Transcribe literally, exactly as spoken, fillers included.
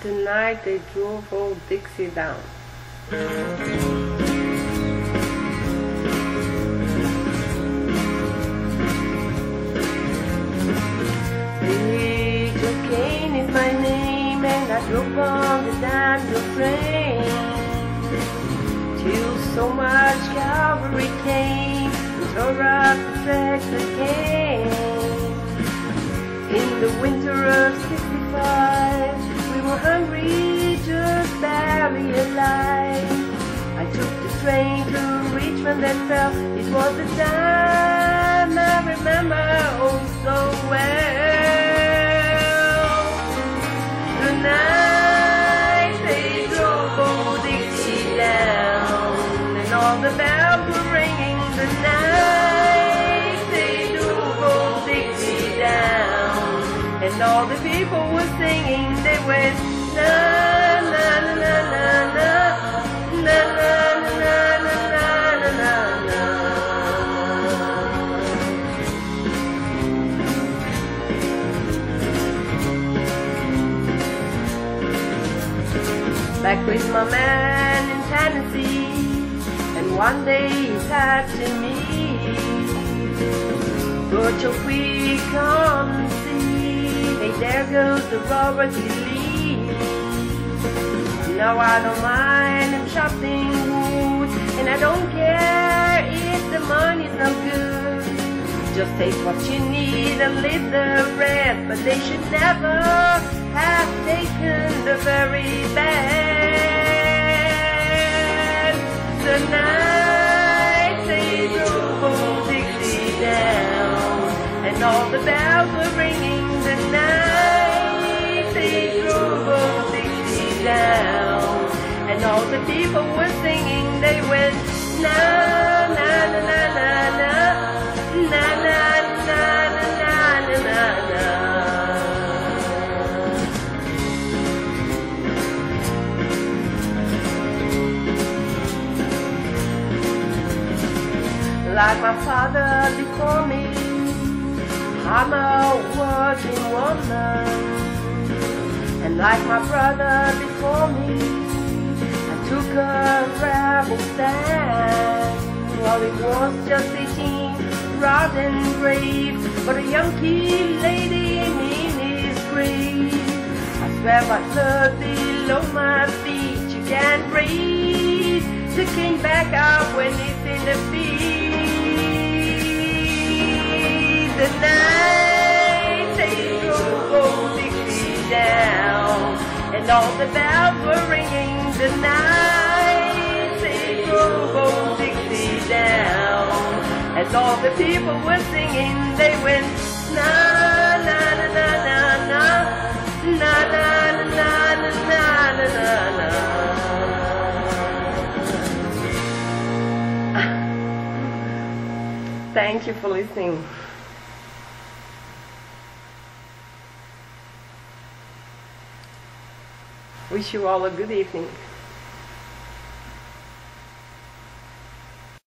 Tonight they drove old Dixie down. Little Kane is my name, and I drove on the Daniel train till so much cavalry came and tore up the tracks again. In the winter of sixty-five, we were hungry, just barely alive. I took the train to Richmond and fell. It was the time I remember oh so well. The night they drove old Dixie down, and all the bells were ringing. The night they drove old Dixie down, and all the people were singing. They went na na na na na na na na na na na na na. Back with my man in Tennessee, and one day he said to me, "But your quick come see, hey, there goes the Robert E. Lee. Now I don't mind him chopping wood, and I don't care if the money's no good. Just take what you need and leave the rest, but they should never have taken the very best." The night they drove old Dixie down, and all the bells were ringing. The night they drove old Dixie down, and all the people were singing. They went na na na na na na na na na na na na na. Like my father before me, I'm a working woman, and like my brother before me, I took a rebel stand. Well, it was just eighteen, rough and brave, but a young kid lady in his grave. I swear my blood below my feet, you can't breathe the king back out when it's in the field. The night they drove old Dixie down, and all the bells were ringing. The night they drove old Dixie down, and all the people were singing. They went na na na na na na na na na na na na na. Thank you for listening. Wish you all a good evening.